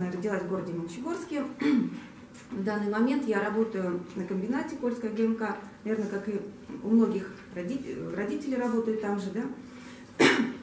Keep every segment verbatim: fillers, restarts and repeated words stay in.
родилась в городе Мончегорске. В данный момент я работаю на комбинате Кольская ГМК, наверное, как и у многих родителей, родители работают там же, да.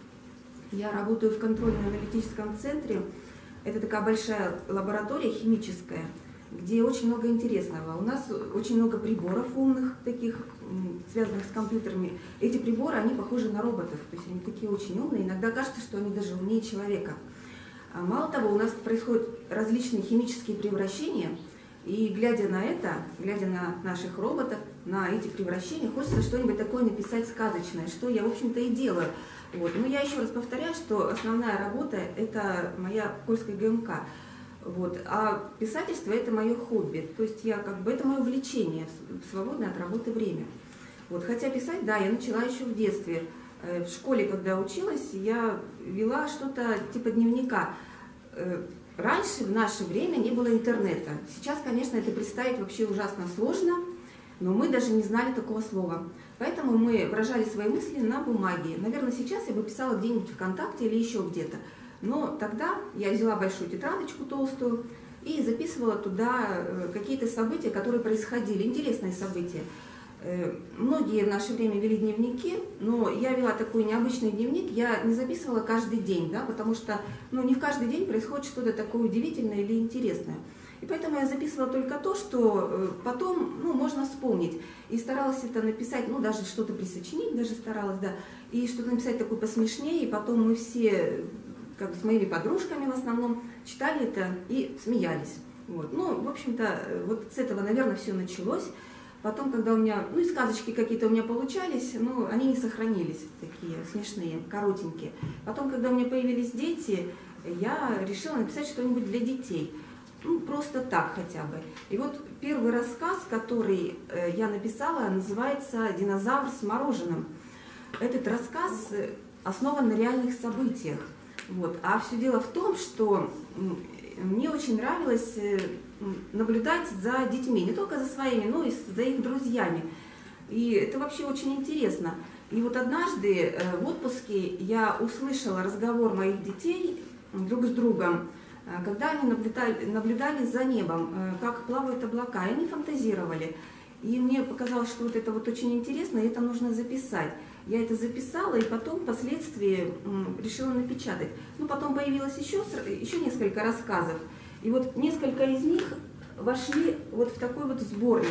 Я работаю в контрольно-аналитическом центре. Это такая большая лаборатория химическая, где очень много интересного. У нас очень много приборов умных, таких, связанных с компьютерами. Эти приборы, они похожи на роботов, то есть они такие очень умные. Иногда кажется, что они даже умнее человека. А мало того, у нас происходят различные химические превращения, и глядя на это, глядя на наших роботов, на эти превращения, хочется что-нибудь такое написать сказочное, что я, в общем-то, и делаю. Вот. Но я еще раз повторяю, что основная работа – это моя Кольская ГМК. Вот. А писательство – это мое хобби, то есть я, как бы, это мое увлечение в свободное от работы время. Вот. Хотя писать, да, я начала еще в детстве. В школе, когда училась, я вела что-то типа дневника. Раньше, в наше время, не было интернета. Сейчас, конечно, это представить вообще ужасно сложно, но мы даже не знали такого слова. Поэтому мы выражали свои мысли на бумаге. Наверное, сейчас я бы писала где-нибудь ВКонтакте или еще где-то. Но тогда я взяла большую тетрадочку толстую и записывала туда какие-то события, которые происходили, интересные события. Многие в наше время вели дневники, но я вела такой необычный дневник, я не записывала каждый день, да, потому что ну, не в каждый день происходит что-то такое удивительное или интересное. И поэтому я записывала только то, что потом ну, можно вспомнить. И старалась это написать, ну даже что-то присочинить, даже старалась, да, и что-то написать такое посмешнее, и потом мы все, как с моими подружками в основном, читали это и смеялись. Вот. Ну, в общем-то, вот с этого, наверное, все началось. Потом, когда у меня, ну и сказочки какие-то у меня получались, ну, они не сохранились, такие смешные, коротенькие. Потом, когда у меня появились дети, я решила написать что-нибудь для детей. Ну, просто так хотя бы. И вот первый рассказ, который я написала, называется «Динозавр с мороженым». Этот рассказ основан на реальных событиях. Вот. А все дело в том, что мне очень нравилось наблюдать за детьми, не только за своими, но и за их друзьями. И это вообще очень интересно. И вот однажды в отпуске я услышала разговор моих детей друг с другом, когда они наблюдали, наблюдали за небом, как плавают облака, и они фантазировали. И мне показалось, что вот это вот очень интересно, и это нужно записать. Я это записала, и потом впоследствии решила напечатать. Ну, потом появилось еще, еще несколько рассказов. И вот несколько из них вошли вот в такой вот сборник.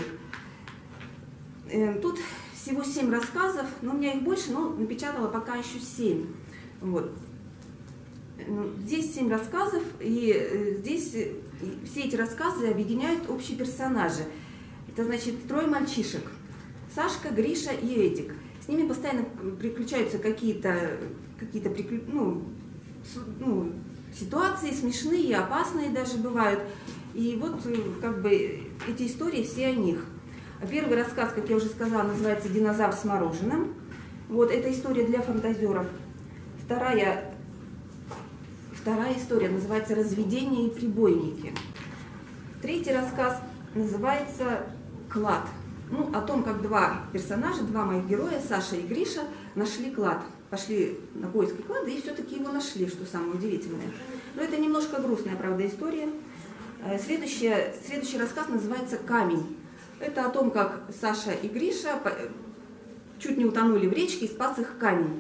Тут всего семь рассказов, но у меня их больше, но напечатала пока еще семь. Вот. Здесь семь рассказов, и здесь все эти рассказы объединяют общие персонажи. Это значит трое мальчишек. Сашка, Гриша и Эдик. С ними постоянно приключаются какие-то какие-то ну, ну, ситуации смешные, опасные даже бывают. И вот как бы эти истории все о них. Первый рассказ, как я уже сказала, называется «Динозавр с мороженым». Вот это история для фантазеров. Вторая, вторая история называется «Разведение и прибойники». Третий рассказ называется «Клад». Ну, о том, как два персонажа, два моих героя, Саша и Гриша, нашли клад. Пошли на поиски клада и все-таки его нашли, что самое удивительное. Но это немножко грустная, правда, история. Следующий, следующий рассказ называется «Камень». Это о том, как Саша и Гриша чуть не утонули в речке и спас их камень.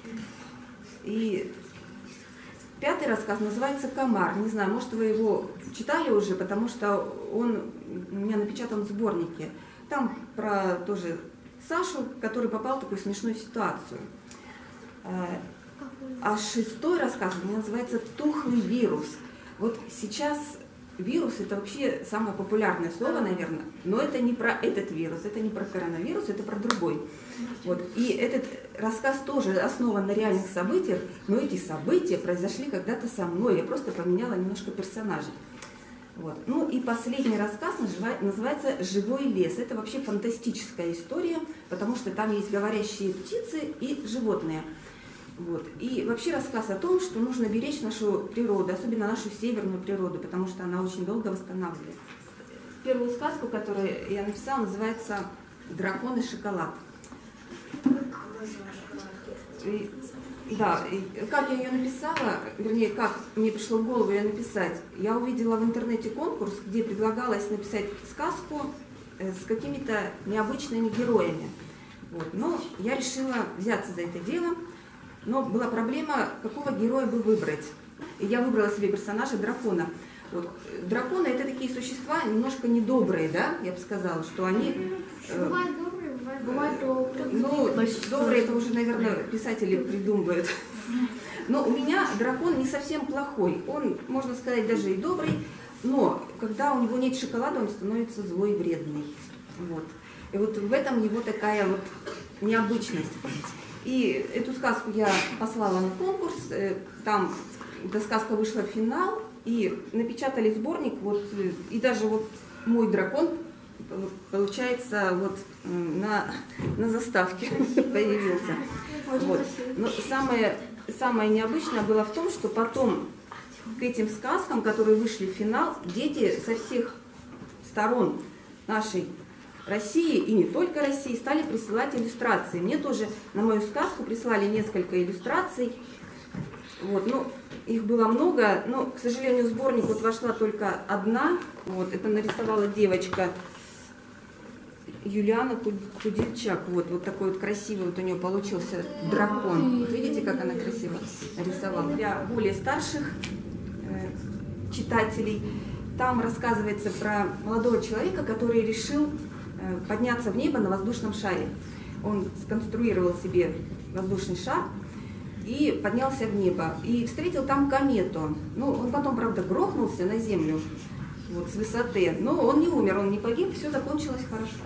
И пятый рассказ называется «Комар». Не знаю, может, вы его читали уже, потому что он у меня напечатан в сборнике. Там про тоже Сашу, который попал в такую смешную ситуацию. А шестой рассказ у меня называется «Тухлый вирус». Вот сейчас вирус – это вообще самое популярное слово, наверное, но это не про этот вирус, это не про коронавирус, это про другой. Вот. И этот рассказ тоже основан на реальных событиях, но эти события произошли когда-то со мной, я просто поменяла немножко персонажей. Вот. Ну и последний рассказ называется «Живой лес». Это вообще фантастическая история, потому что там есть говорящие птицы и животные. Вот. И вообще рассказ о том, что нужно беречь нашу природу, особенно нашу северную природу, потому что она очень долго восстанавливается. Первую сказку, которую я написала, называется «Дракон и шоколад». И Да, как я ее написала, вернее, как мне пришло в голову ее написать, я увидела в интернете конкурс, где предлагалось написать сказку с какими-то необычными героями. Вот. Но я решила взяться за это дело, но была проблема, какого героя бы выбрать. И я выбрала себе персонажа дракона. Вот. Драконы — это такие существа немножко недобрые, да, я бы сказала, что они... Э, бывают добрые, бывают добрые. Ну, добрые — это уже, наверное, писатели придумывают. Но у меня дракон не совсем плохой. Он, можно сказать, даже и добрый, но когда у него нет шоколада, он становится злой и вредный. Вот. И вот в этом его такая вот необычность. И эту сказку я послала на конкурс, там эта сказка вышла в финал, и напечатали сборник, вот, и даже вот мой дракон, получается, вот на, на заставке появился. Вот. Но самое, самое необычное было в том, что потом к этим сказкам, которые вышли в финал, дети со всех сторон нашей России, и не только России, стали присылать иллюстрации. Мне тоже на мою сказку прислали несколько иллюстраций. Вот, ну, их было много, но, к сожалению, в сборник вот вошла только одна. Вот, это нарисовала девочка Юлиана Кудильчак. Вот, вот такой вот красивый вот у нее получился дракон. Вот видите, как она красиво нарисовала. Для более старших э, читателей там рассказывается про молодого человека, который решил э, подняться в небо на воздушном шаре. Он сконструировал себе воздушный шар и поднялся в небо, и встретил там комету. Ну, он потом, правда, грохнулся на землю вот, с высоты, но он не умер, он не погиб, все закончилось хорошо.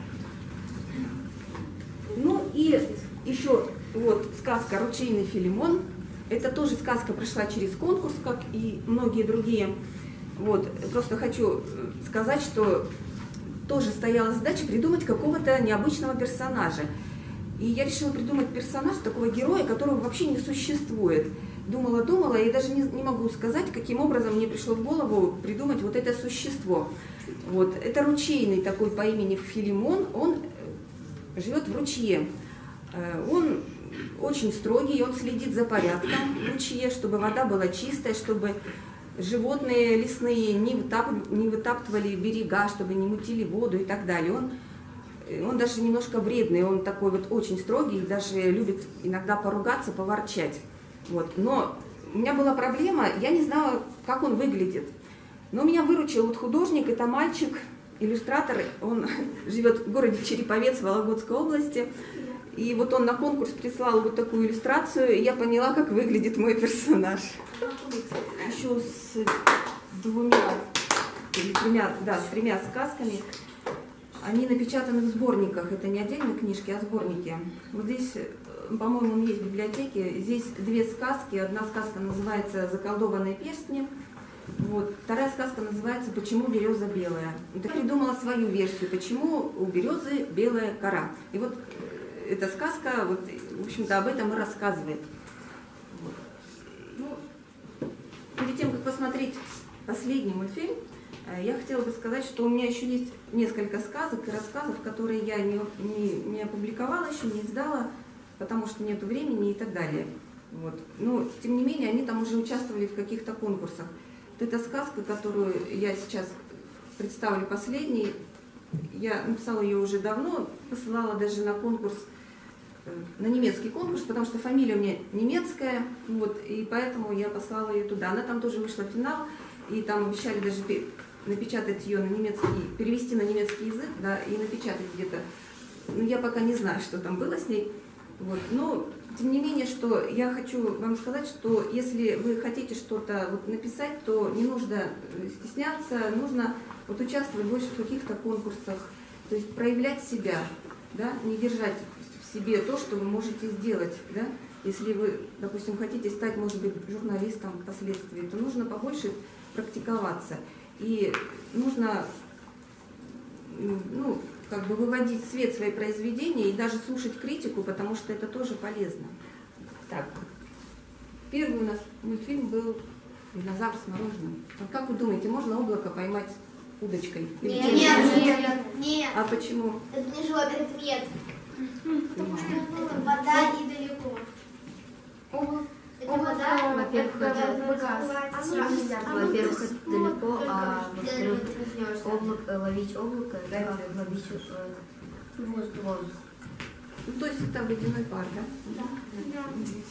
Ну и еще вот сказка «Ручейный Филимон». Это тоже сказка прошла через конкурс, как и многие другие. Вот, просто хочу сказать, что тоже стояла задача придумать какого-то необычного персонажа. И я решила придумать персонажа, такого героя, которого вообще не существует. Думала, думала, и даже не, не могу сказать, каким образом мне пришло в голову придумать вот это существо. Вот. Это ручейный такой по имени Филимон, он живет в ручье. Он очень строгий, он следит за порядком в ручье, чтобы вода была чистая, чтобы животные лесные не, вытап, не вытаптывали берега, чтобы не мутили воду и так далее. Он Он даже немножко вредный, он такой вот очень строгий, даже любит иногда поругаться, поворчать. Вот. Но у меня была проблема, я не знала, как он выглядит. Но меня выручил вот художник, это мальчик, иллюстратор, он живет в городе Череповец Вологодской области. И вот он на конкурс прислал вот такую иллюстрацию, и я поняла, как выглядит мой персонаж. Еще с двумя, или тремя, да, с тремя сказками. Они напечатаны в сборниках, это не отдельные книжки, а сборники. Вот здесь, по-моему, он есть в библиотеке. Здесь две сказки. Одна сказка называется «Заколдованные перстни». Вот. Вторая сказка называется «Почему береза белая?». Я придумала свою версию, почему у березы белая кора. И вот эта сказка, вот, в общем-то, об этом и рассказывает. Вот. Ну, перед тем, как посмотреть последний мультфильм, я хотела бы сказать, что у меня еще есть несколько сказок и рассказов, которые я не, не, не опубликовала еще, не издала, потому что нет времени и так далее. Вот. Но, тем не менее, они там уже участвовали в каких-то конкурсах. Вот эта сказка, которую я сейчас представлю последней, я написала ее уже давно, посылала даже на конкурс, на немецкий конкурс, потому что фамилия у меня немецкая, вот, и поэтому я послала ее туда. Она там тоже вышла в финал, и там обещали даже напечатать ее на немецкий, перевести на немецкий язык, да, и напечатать где-то. Ну, я пока не знаю, что там было с ней. Вот. Но, тем не менее, что я хочу вам сказать, что если вы хотите что-то вот написать, то не нужно стесняться, нужно вот участвовать больше в каких-то конкурсах, то есть проявлять себя, да, не держать в себе то, что вы можете сделать, да. Если вы, допустим, хотите стать, может быть, журналистом впоследствии, то нужно побольше практиковаться. И нужно, ну, как бы выводить в свет свои произведения и даже слушать критику, потому что это тоже полезно. Так, первый у нас мультфильм был «Динозавр с мороженым». Вот как вы думаете, можно облако поймать удочкой? Нет, нет, нет, нет. А почему? Это не живой предмет. Потому что вода недалеко. Во-первых, это далеко, а во-вторых, облако, ловить облако, да, ловить э, воздух. воздух. Ну, то есть это водяной пар, да? Да.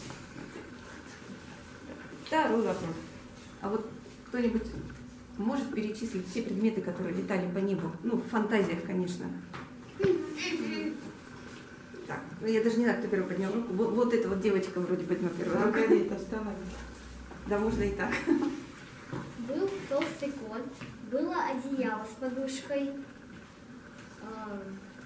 Второй вопрос. А вот кто-нибудь может перечислить все предметы, которые летали по небу? Ну, в фантазиях, конечно. Так, ну я даже не знаю, кто первый поднял руку. Вот, вот эта вот девочка вроде подняла первую руку. Да, можно и так. Был толстый кот, было одеяло с подушкой. а,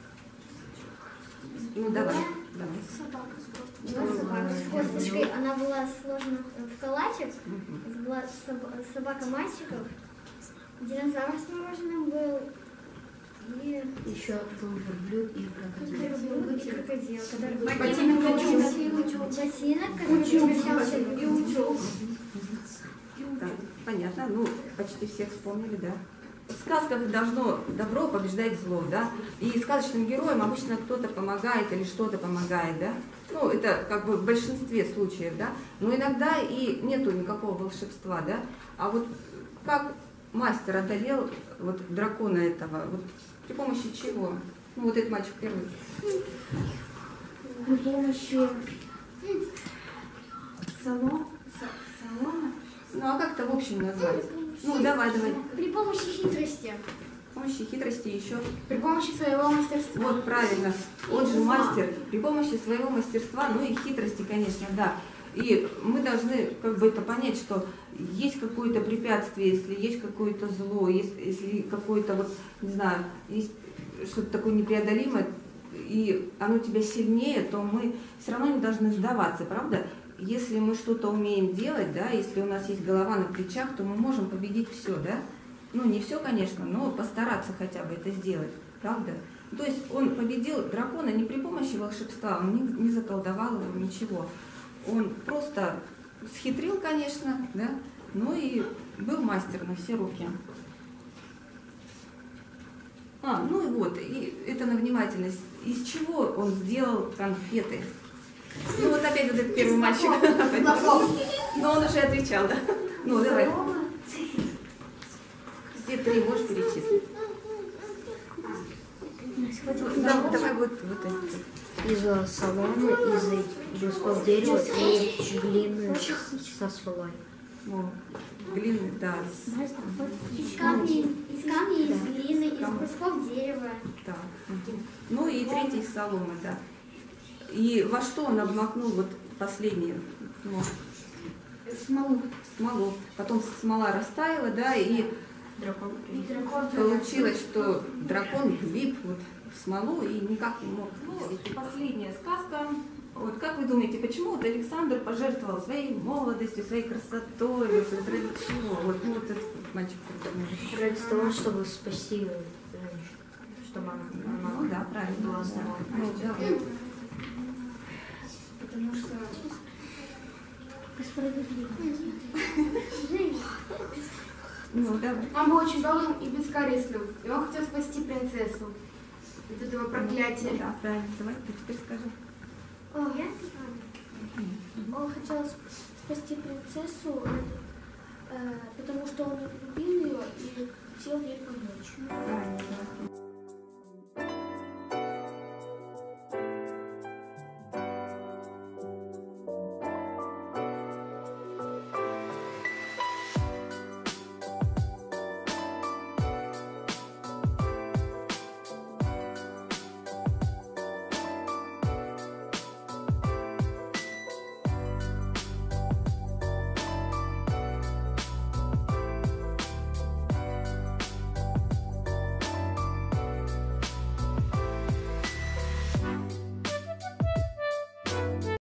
Ну, давай. Была давай. была собака с косточкой, она была сложена в калачик. Мгм. Была соб- собака мальчиков. Динозавр с мороженым был. И Еще был верблюд и крокодил. и крокодил, который был Ботинок, ботинок, который превращался в утюг. Так, понятно. Ну, почти всех вспомнили, да. В сказках должно добро побеждать зло, да. И сказочным героям обычно кто-то помогает или что-то помогает, да. Ну, это как бы в большинстве случаев, да. Но иногда и нету никакого волшебства, да. А вот как мастер одолел вот дракона этого, вот при помощи чего? Ну, вот этот мальчик первый. При помощи салона. Ну, а как это в общем назвать? Ну, давай, давай. При помощи хитрости. При помощи хитрости еще. При помощи своего мастерства. Вот правильно. Он же мастер. При помощи своего мастерства, ну и хитрости, конечно, да. И мы должны как бы это понять, что есть какое-то препятствие, если есть какое-то зло, есть, если какое-то вот, не знаю, есть что-то такое непреодолимое, и оно тебя сильнее, то мы все равно не должны сдаваться, правда? Если мы что-то умеем делать, да, если у нас есть голова на плечах, то мы можем победить все, да? Ну, не все, конечно, но постараться хотя бы это сделать, правда? То есть он победил дракона не при помощи волшебства, он не, не заколдовал его, ничего. Он просто схитрил, конечно, да, но и был мастер на все руки. А, ну и вот, и это на внимательность. Из чего он сделал конфеты? Ну вот опять вот этот первый мальчик. Но он уже отвечал, да? Ну, давай. Все три можешь перечислить? Да, давай вот, вот это. Из соломы, из брусков дерева и глины со смолой. О, глины, да. Из камней, из камней, из глины, из брусков дерева. Да. Ну и третий из соломы, да. И во что он обмакнул вот последнее? Ну, Смолу. смолу. Потом смола растаяла, да, и Дракон. получилось, что дракон влип вот в смолу и никак не мог. Ну, и последняя сказка. Вот как вы думаете, почему вот Александр пожертвовал своей молодостью, своей красотой, вот, вот ради чего? Вот, ну, вот этот мальчик. Ради того, чтобы спасти женщину. Чтобы она, она Ну да, правильно. была здорова. Ну, да. Потому что Ну, давай. он был очень добрым и бескорыстным. И он хотел спасти принцессу от этого проклятия. Ну, да, правильно. Давай, ты теперь скажи. Я? Он хотел спасти принцессу, э, потому что он любил ее и хотел ей помочь. Правильно, да.